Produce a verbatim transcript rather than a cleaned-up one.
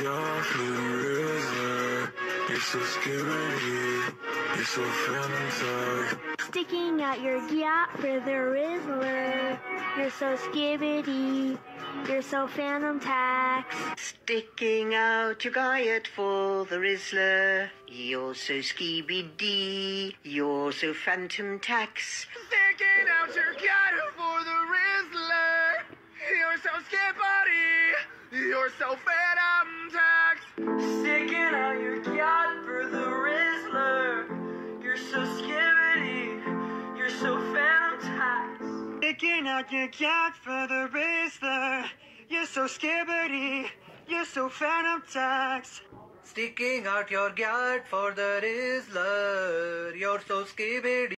yacht for the river. You're so skibbity, you're so phantom. Sticking out your yacht for the Rizzler. You're so skibbity, you're so phantom tax. Sticking out your guyot for the Rizzler. You're so skibidi, you're so phantom tax. Sticking out your guyot for the Rizzler. You're so skibbity, you're so phantom tax. Sticking out your yacht for the Rizzler. You're so skibbity, you're so phantom tax. Sticking out your yacht for the Rizzler. You're so skibbity, you're so phantom tax. Sticking out your yacht for the Rizzler. You're so skibbity.